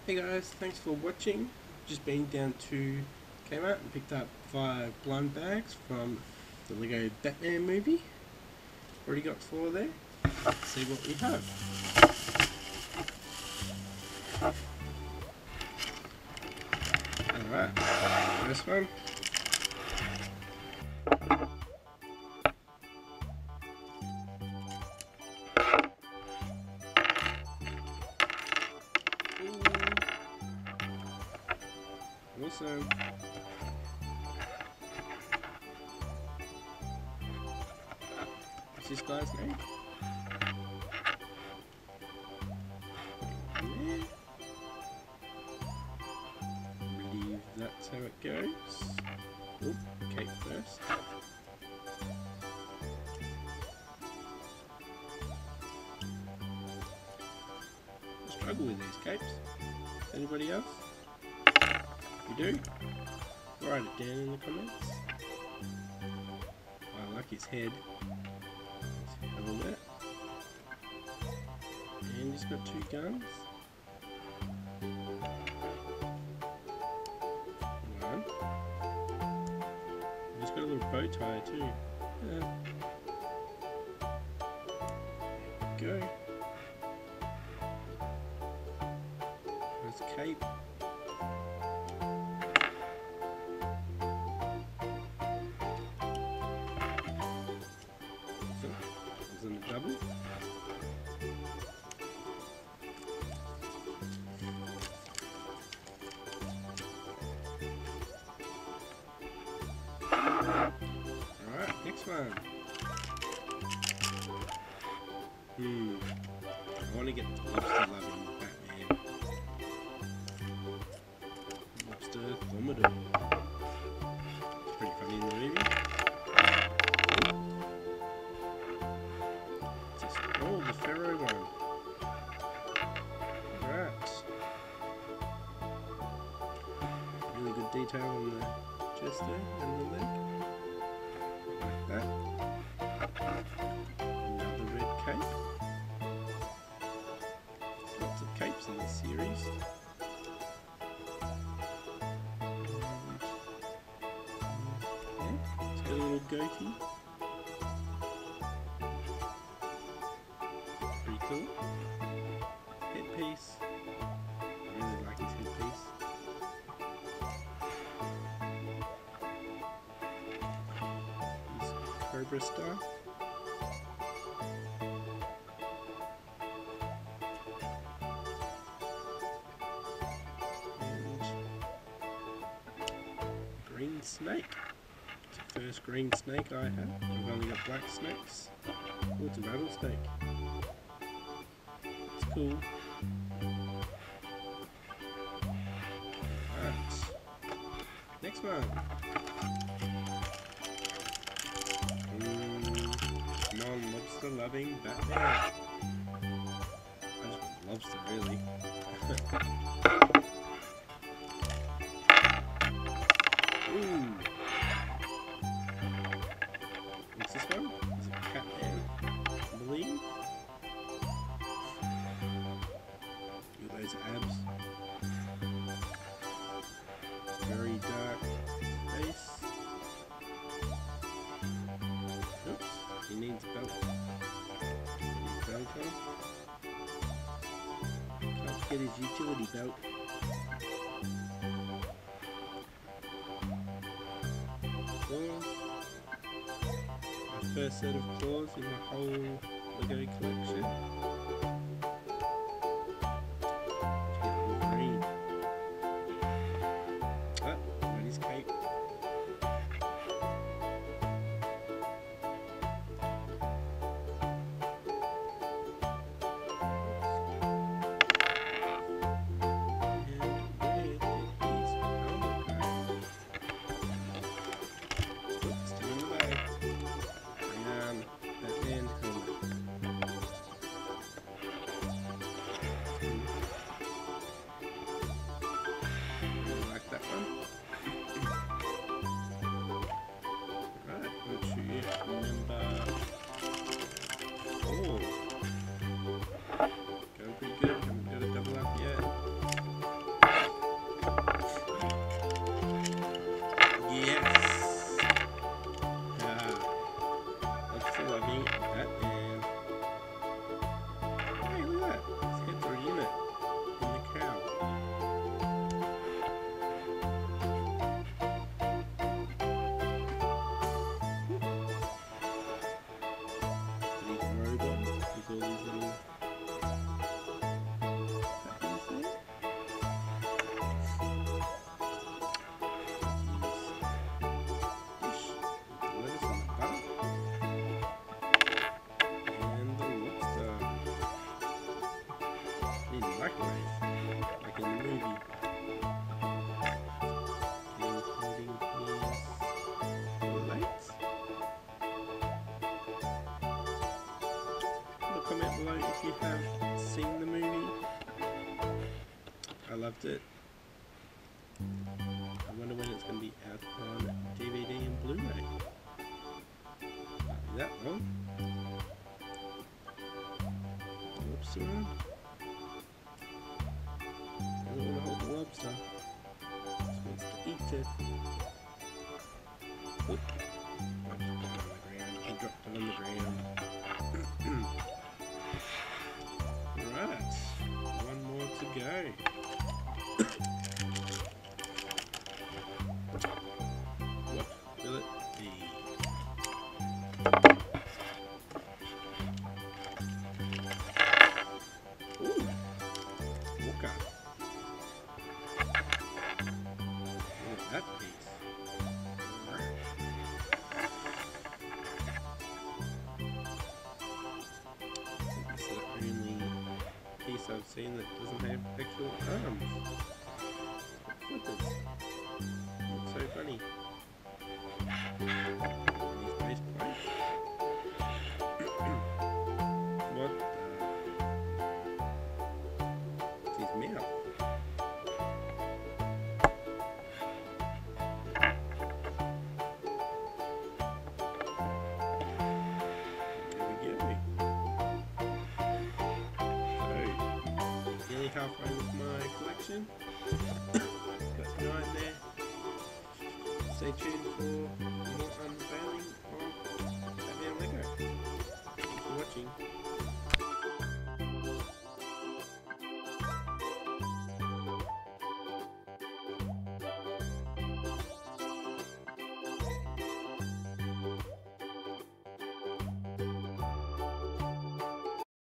Hey guys, thanks for watching. Just been down to Kmart and picked up 5 blind bags from the Lego Batman movie. Already got 4 there. Let's see what we have. Alright, first one. Awesome. What's this guy's name? Yeah. Believe that's how it goes. Oh, cape first. I struggle with these capes. Anybody else? You do? Write it down in the comments. I like his head. His helmet. And he's got 2 guns. One. He's got a little bow tie too. Yeah. There we go. There's a cape. Double. Alright, next one. I want to get the lobster loving Batman. Lobster Thermidor. It's pretty funny in the movie. Oh, the Pharaoh one. Right. Really good detail on the chest there and the leg. Like that. Another red cape. Lots of capes in this series. Yeah, it's got a little goatee. Cool. Headpiece. I really like his headpiece. His Cobra star. And green snake. It's the first green snake I have. I've only got black snakes. Oh, it's a rattlesnake. Cool. Alright. Next one. Non-lobster loving Batman. I just want lobster really. Ooh. What's this one? Is it Catman? I believe. Those abs. Very dark face. Oops, he needs a belt. His belt on. Can't get his utility belt. Claws. My first set of claws in the whole Lego collection. I loved it. I wonder when it's going to be out on DVD and Blu-ray. That one. Lobster. I don't want to hold the lobster. Just wants to eat it. Oop. I dropped it on the ground. Right. One more to go. What will it be? Ooh, Walker. Look at that piece. This is the only piece I've seen that doesn't have actual arms. Flippers. Looks so funny. These base plates. What the? His mouth. There we go. So, nearly halfway with my collection. Got 9 there. Stay tuned for